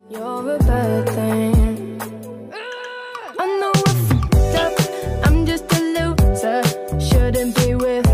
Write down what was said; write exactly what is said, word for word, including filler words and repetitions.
You're a bad thing. I know I fucked up. I'm just a loser. Shouldn't be with